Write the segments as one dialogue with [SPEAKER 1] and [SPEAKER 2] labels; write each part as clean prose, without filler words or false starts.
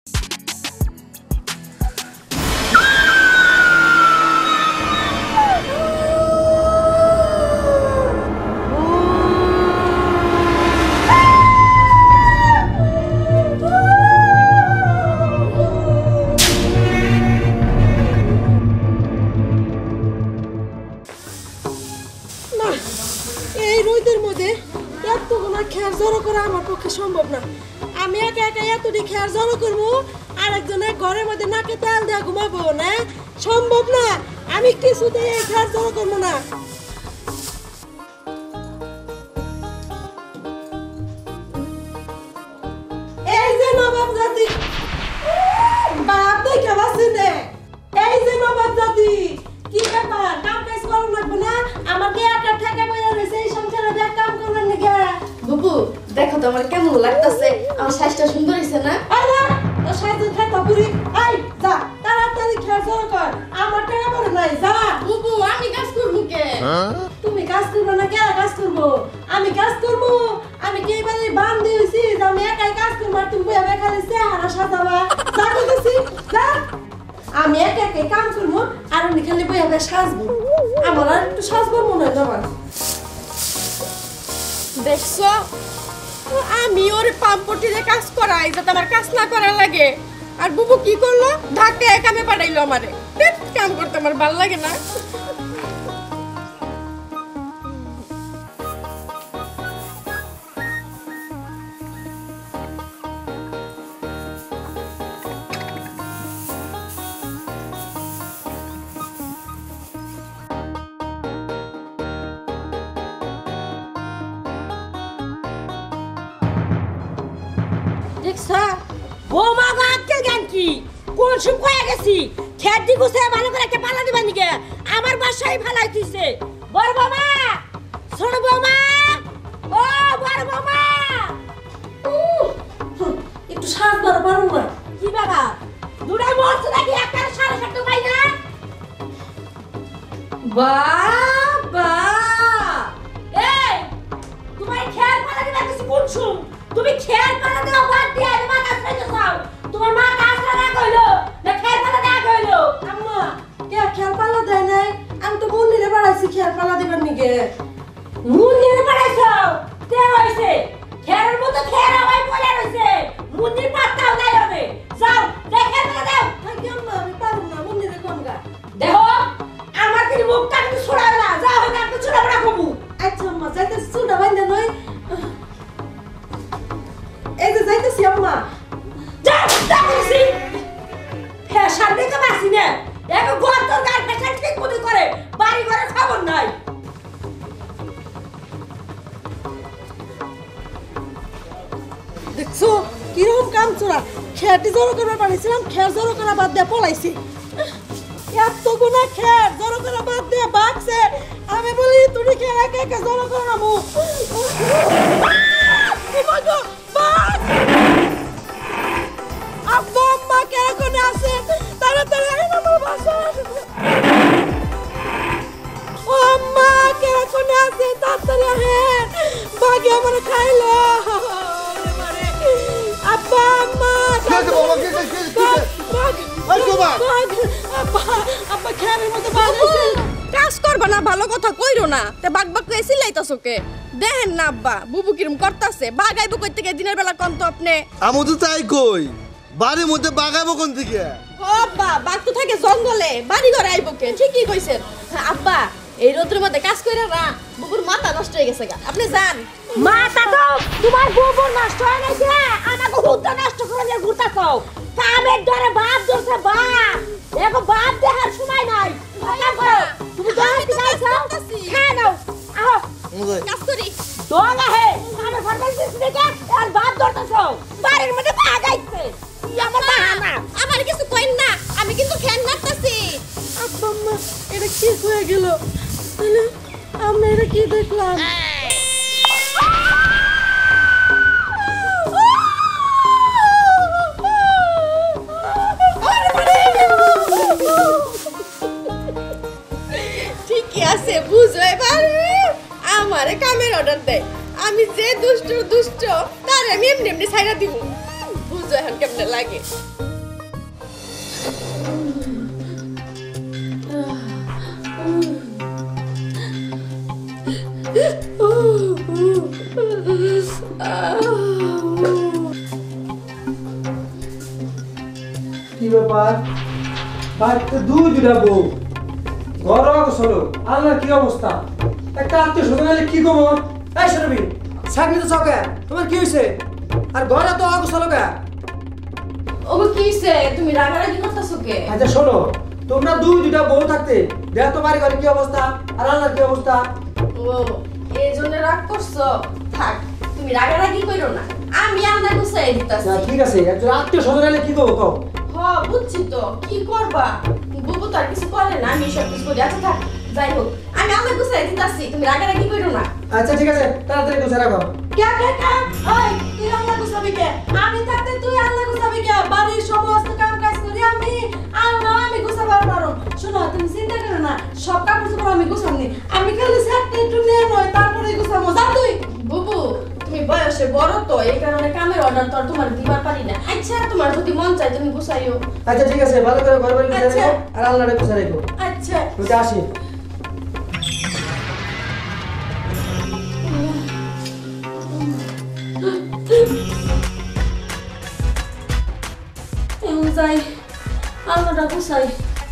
[SPEAKER 1] আমার পক্ষে সম্ভব না। আমি একা একা এতটি খেয়ার জড়ো করবো, আরেকজনের ঘরের মধ্যে নাকে তেল দেওয়া ঘুমাবো না, সম্ভব না। আমি কিছুতেই এই খেয়ার জড়ো করবো না। এই যে নবাব জাতি, বাপ দেখে বাসছেন রে। এই যে নবাব জাতি, কি ব্যাপার? কাম কাজ করা লাগবে না? আমাকে একা ঠেকা বইয়া রয়েছে, এই সংসারে ব্যাগ কাম করবেন নাকি?
[SPEAKER 2] বুবু দেখো তো আমার কেমন লাগতেছে, আমার সাজটা সুন্দর হইছে না?
[SPEAKER 1] আরে তো সাজে খাতা পুরি, আই যা তাড়াতাড়ি খেয়ার জড়ো কর, আমার টাকা পড়ে নাই, যা।
[SPEAKER 2] বুবু আমি কাজ করব কে?
[SPEAKER 1] তুমি কাজ করবে না, কে কাজ করবো? আমি কাজ করবো? আমি কি এবারে বান্ধি হইছি যে আমি একাই কাজ করবো আর তুমি বইয়া খালি চেহারা সাজাবা? যা কইতেছি যা। আমি একা একাই কাম করবো আর উনি খালি বইয়া সাজবো। আমার আর একটু সাজবো মনে হয় তোমার।
[SPEAKER 2] দেখছো আমি ওর পাম্পটিতে কাজ করাই যাতে আমার কাজ না করা লাগে, আর বুবু কি করলো? ঢাকে কামে পাঠাইলো আমারে। কাম করতে আমার ভালো লাগে না।
[SPEAKER 1] বৌমা গো আজকাল জ্ঞান কি? কোন সুখ হয়ে গেছি? খেত দি গুছে ভালো করে একটা পালা দিবেন দিকে আমার বাসায় ফালাই দিছে। বড় বৌমা, ছোট বৌমা, ও বড় বৌমা, একটু শ্বাস ধরো পারুন না। কি বাবা দুটাই মরছে নাকি? একটা 7:30 পাই না? বাবা এই তোমার খেয়াল পালা দিবা কিছু কোন সুখ? তুমি খেয়াল পালা দেওয়া বাদ দিয়ে আমার কাছে যাইতে চাও? তোমার মা কাজ না কইলো না খেয়াল পালা দেয়া কইলো? আম্মা কে খেয়াল পালা দেয় নাই? আমি তো মন্দিরে বাড়াইছি খেয়াল পালা দিবার নিকে। মন্দিরে বাড়াইছো? কে হইছে? খেয়ালের মতো খেয়াল আমায় পড়ে রইছে, মন্দির পাতাও নাই হবে। যাও দেখে পালা দাও। থাকি আম্মা আমি পারব না, মন্দিরে কমগা। দেখো আমার কি মুখটা কিন্তু ছড়ায় না, যাও আমি একটু ছড়া বড়া খাবো। আচ্ছা আম্মা যাইতে ছড়া বাইন্দা নই। এই যে যাইতেছি আম্মা। যা যা বলছি ফ্যাশন দেখে বাসি না, এক গত গার ফ্যাশন ঠিক মতো করে বাড়ি ঘরে খবর নাই। দেখছো কিরকম কাম চোরা? খেয়াটি জড়ো করবার পারিছিলাম, খেয়ার জড়ো করা বাদ দিয়ে পলাইছি। এত গুণা খেয়ার জড়ো করা বাদ দিয়ে বাঁচছে। আমি বলি তুমি খেয়ার একা একা জড়ো করো না মুখ। আব্বা আম্মা কেন আছে? তাড়াতাড়ি আইন আমার বাসায়। ও আম্মা কেন আছে? তাড়াতাড়ি আহেন, বাগে আমার খাইলো। আব্বা আম্মা আব্বা খেয়ালের মধ্যে
[SPEAKER 2] কাজ করবা না, ভালো কথা কইরো না। তে বাগ বাগ কইে সিলাইতাছো কে? দেখেন না আব্বা বুবু কিরম করতাছে। বাগাইবো কই থেকে দিনের বেলা কোন তো আপনি?
[SPEAKER 3] আমি তো তাই কই, বাড়ির মধ্যে বাগাইবো কোন থেকে?
[SPEAKER 2] ও আব্বা বাগ তো থাকে জঙ্গলে, বাড়ি ঘরে আইবো কে? ঠিকই কইছেন। আব্বা এই রোদের মধ্যে কাজ কইরা না বুবুর মাথা নষ্ট হয়ে গেছে গা। আপনি যান।
[SPEAKER 1] মাথা তো তোমার বুবুর নষ্ট হয়ে গেছে, আমাকে হুদ্দা নষ্ট করে নিয়ে ঘুরতাছো। কামের ধরে বাপ ধরছে বাপ, দেখো বাপ দেখার সময় নাই। তুমি দোকানে যাইছো, খেয়ে নাও। আহো
[SPEAKER 2] কাজ করি।
[SPEAKER 1] দোয়া হে কামের ফরমাইছিস দেখে আর বাপ ধরতাছো। বাড়ির মধ্যে ভাগাইছে আমার বাহানা।
[SPEAKER 2] আমার কিছু কইন না, আমি কিন্তু ফ্যান মারতাছি।
[SPEAKER 1] আব্বা আম্মা এটা কি হয়ে গেল? তাহলে আমরা এটা কি দেখলাম?
[SPEAKER 2] ঠিকই আছে, বুঝো এবার আমারে কামের অর্ডার দেয়। আমি যে দুষ্ট দুষ্ট তার আমি এমনি এমনি ছাইরা দিব। বুঝো বুঝো এখন কেমনে লাগে।
[SPEAKER 4] কি ব্যাপার বাড়িতে দুইটা বউ ঘর চলো আল্লাহ কি অবস্থা একটা আত্মীয় স্বজন এলে কি কমো এই সরবি সামনে তো চকে তোমার কি হয়েছে আর ঘরে তো অগোছালো কে
[SPEAKER 2] ওগো কি হইছে তুমি রাগারাগি করতেছো কে?
[SPEAKER 4] আচ্ছা শোনো তোমরা দুইটা বউ থাকতে দেখ তোমার ঘরে কি অবস্থা আর আল্লাহর কি অবস্থা
[SPEAKER 2] ও এই জন্য রাগ করছো? থাক তুমি রাগারাগি কইরো না, আমি আন্দাজ গুছাই দিতাছি।
[SPEAKER 4] না ঠিক আছে একজন আত্মীয় স্বজন এলে কি করবো কও
[SPEAKER 2] হ বুঝছি তো, কি করবা? বুবু তো আর কিছু করে না, আমি সব কিছু করি। আচ্ছা থাক, যাই হোক আমি আন্দাজ গুছাই দিতাছি, তুমি রাগারাগি কইরো না।
[SPEAKER 4] আচ্ছা ঠিক আছে তাড়াতাড়ি গুছা রাখো
[SPEAKER 1] কে ওই তুই আল্লাহ গুছাবি কে? আমি থাকতে তুই আল্লাহ গুছাবি কে? বাড়ির সমস্ত কাম কাজ করি আমি, আল্লাহ আমি গুছাবার পারো। শোনো তুমি চিন্তা করো না, সব কাপড় চোপড় আমি গুছামনি, আমি খালি সেটটা একটু নিয়ে নয় তারপরে গুছাবো। যা তুই।
[SPEAKER 2] বুবু তুমি বয়সে বড় তো, এই কারণে কামের অর্ডার তো আর তোমার দিবার পারি না। আচ্ছা তোমার যদি মন চায় তুমি গুছাইও।
[SPEAKER 4] আচ্ছা ঠিক আছে ভালো করে ঘর বাড়ি গুছা
[SPEAKER 2] আচ্ছা।
[SPEAKER 4] রাখো আর আল্লাহরে গুছা রাখো
[SPEAKER 2] আচ্ছা
[SPEAKER 4] বুঝে আসি
[SPEAKER 1] এখন যাই আল্লাহটা গুছাই।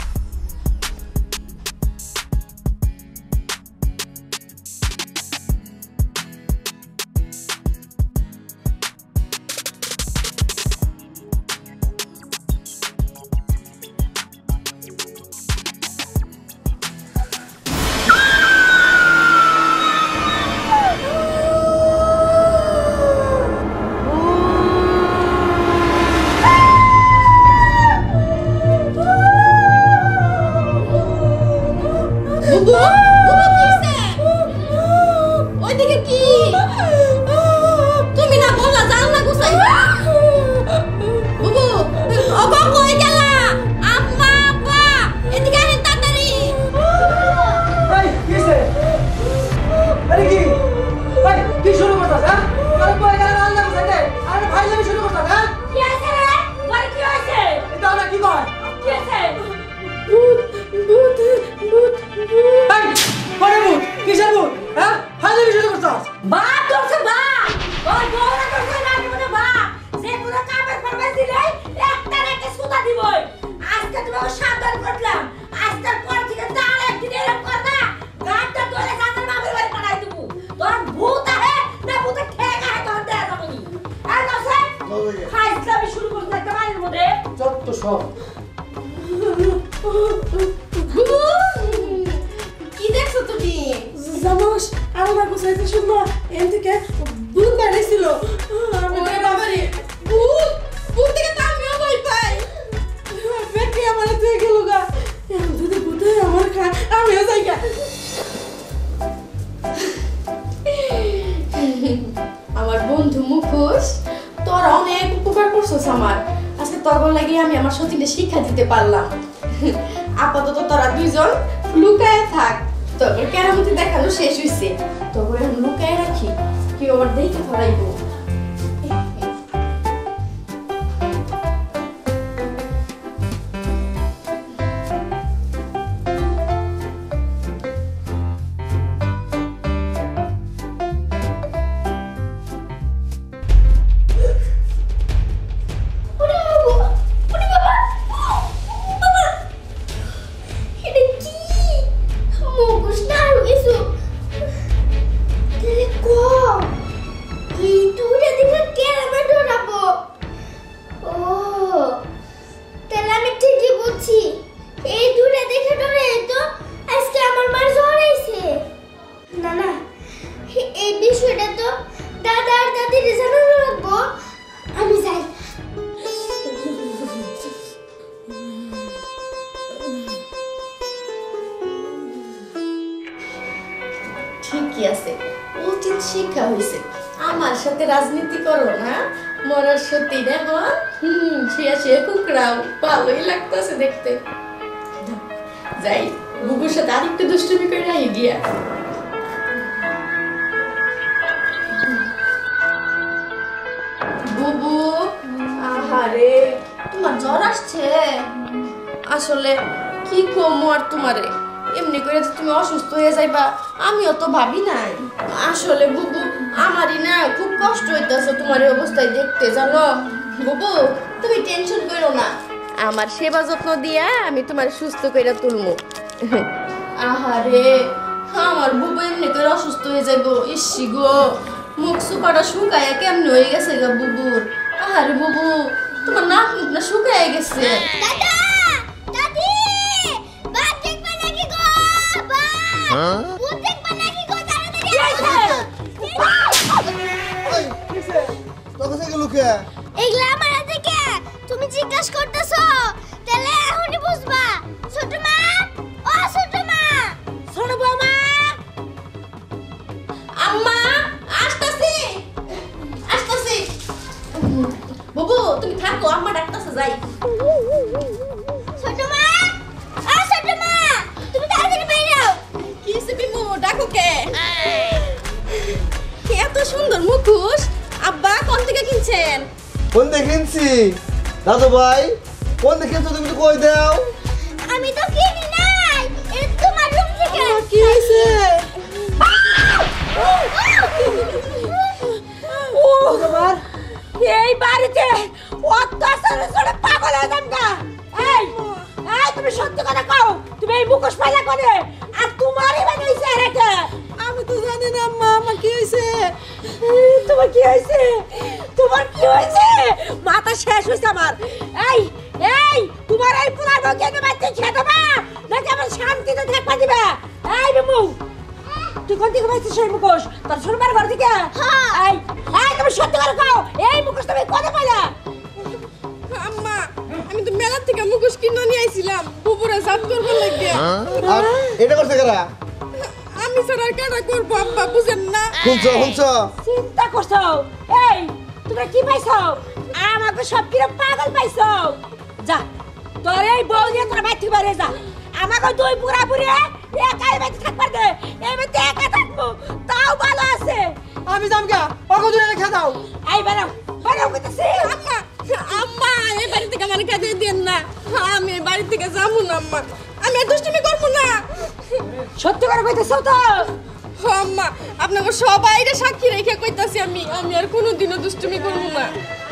[SPEAKER 2] বুবু বুবু কি হইছে? ওইদিকে কি? তুমি না বললা জানলা গুছাইবা? বুবু ওগো কই গেলা? আম্মা আব্বা এদিকে আসেন তাড়াতাড়ি।
[SPEAKER 4] এই কি হইছে আরে কি এই কি শুরু করছস হ্যাঁ আর কই গেল আল্লাহ গুছাইতে আরে ভাই আমি শুরু করছস হ্যাঁ
[SPEAKER 1] কি আছে রে? বাড়ি কি হয়েছে?
[SPEAKER 4] এটা না কি কয়
[SPEAKER 1] কি আছে?
[SPEAKER 4] এই পরে মুত কিসের মুত হ্যাঁ ভাই আমি শুরু করছস
[SPEAKER 1] বাপ করছে বাপ, ওই বউরা করছে না মানে বাপ, যে পুরো কাপড় ফরমাইশ দিলে একটা রেখে সুতা দিবই। আজকে তোমাকে সাবধান করলাম, আজকের পর থেকে তার একদিন এরকম করবা, গাঁটটা ধরে জানার মামের বাড়ি পাঠাই দেবো। তোর ভূত আহে না ভূতে ঠেক আহে তোর দেয়া যাবে নি। আর কাছে ফাইজলামি শুরু করতে একটা বাড়ির মধ্যে।
[SPEAKER 4] যত সব
[SPEAKER 2] বুবু কি দেখছো তুমি?
[SPEAKER 1] জানোস আল্লাহ গুছাইতে শুনলো এন থেকে ভূত বেড়েছিল।
[SPEAKER 2] ওরে বাবা রে, ভূত ভূত থেকে তো আমিও ভয় পাই।
[SPEAKER 1] বেটি আমার তুই গেল গা, এখন যদি ভূতে আমার খায় আমিও যাই গা।
[SPEAKER 2] আমার বন্ধু মুখোশ, তোরা অনেক উপকার করছিস আমার। আজকে তোর লাগি আমি আমার সতীনে শিক্ষা দিতে পারলাম। আপাতত তোরা দুইজন লুকায় থাক, তোর কেরামতি দেখানো শেষ হইছে, তোর এখন লুকায় রাখি, কেউ আবার দেখে ধরাইবো। ঠিকই আছে, উচিত শিক্ষা হয়েছে। আমার সাথে রাজনীতি করো না, মরার সত্যি দেখো। শিয়া শিয়া কুকড়াও ভালোই লাগতেছে দেখতে। যাই বুবুর সাথে আরেকটু দুষ্টুমি করে গিয়া। বুবু আহা তোমার জ্বর আসছে? আসলে কি কমো আর তোমারে, এমনি করে যে তুমি অসুস্থ হয়ে যাইবা আমিও তো ভাবি নাই। আসলে বুবু আমারই না খুব কষ্ট হইতেছে তোমার এই অবস্থায় দেখতে, জানো বুবু। তুমি টেনশন করো না, আমার সেবা যত্ন দিয়া আমি তোমার সুস্থ করে তুলমু। আহারে আমার বুবু এমনি করে অসুস্থ হয়ে যাইবো, ইসি গো মুখ সুপাটা শুকায় কেমনে হয়ে গেছে গা বুবুর। আহারে বুবু তোমার নাক মুখ না শুকায় গেছে।
[SPEAKER 5] দাদা দাদি বাপ দেখবা নাকি গো? বাপ ভূত দেখবা নাকি গো? তাড়াতাড়ি আসো।
[SPEAKER 3] তোকে গেল কে?
[SPEAKER 5] এগুলা আমার হাতে কে? তুমি জিজ্ঞাসা করতেছো, তাহলে এখনই বুঝবা। ছোট মা, ও ছোট মা,
[SPEAKER 1] ছোট বৌমা,
[SPEAKER 2] আম্মা আসতাছি আসতাছি। বুবু তুমি থাকো, আম্মা ডাকতাছে যাই।
[SPEAKER 5] ছোট মা, ও ছোট মা, তুমি তাড়াতাড়ি বাইরে আও।
[SPEAKER 2] কি হইছে বিমু, ডাকো কে? এত সুন্দর মুখোশ আব্বা কোন থেকে কিনছেন?
[SPEAKER 3] কোন দেখিনছি দাদু ভাই? কোন দেখিনছো তুমি তো কই দাও?
[SPEAKER 5] আমি তো কিনি নাই, এটা তোমার রুম থেকে।
[SPEAKER 2] কি হইছে?
[SPEAKER 1] এই বাড়িতে অত্যাচার করে পাগল হয়ে যান গা। এই এই তুমি সত্যি কথা কও, তুমি এই মুখোশ পাইলা করে আর তোমারই বানাইছে রেখে। আমি তো জানি না আম্মা, আমার কি হইছে? তোমার কি হইছে? তোমার কি হইছে? মাথা শেষ হইছে আমার। এই এই তোমার এই পুরা রোগীকে বাইতে খেয়ে দেবা নাকি আমার শান্তিতে থাকবা দিবা? এই বিমু, তুই কোন দিকে পাইছিস সেই মুখোশ? তোর ছোটবার ঘর থেকে? এই এই তুমি সত্যি করে কও, এই মুখোশ তুমি কোথায় পাইলা?
[SPEAKER 2] আম্মা আমি তো মেলা থেকে মুখোশ কিনে নিয়ে আইছিলাম বুবুরে জাত করবার লাগিয়া।
[SPEAKER 3] আর এটা করছে কারা?
[SPEAKER 2] আমি স্যার আর কাটা করবো আব্বা, বুঝেন না?
[SPEAKER 3] শুনছো?
[SPEAKER 1] চিন্তা করছো? এই তোমরা কি পাইছো? আমাকে সব কিরম পাগল পাইছো? যা তোর এই বউ নিয়ে তোর বাইর থেকে বাইরে যা। আমাকে দুই বুড়া বুড়ি একাই বাইতে থাকবার দে। এই বাইতে একা থাকবো তাও ভালো আছে।
[SPEAKER 4] আমি জামগা ওকে দূরে রেখে দাও।
[SPEAKER 1] এই বেরাও বেরাও কইতেছি।
[SPEAKER 2] আম্মা আম্মা এই বাড়ি থেকে আমার খেতে দেন না, আমি এই বাড়ি থেকে যাবো না আম্মা, আমি আর দুষ্টুমি করবো না।
[SPEAKER 1] সত্যি করে কইতেছো তো?
[SPEAKER 2] আম্মা আপনাকে সবাইরে সাক্ষী রেখে কইতাছি আমি আর কোনোদিনও দুষ্টুমি করবো না।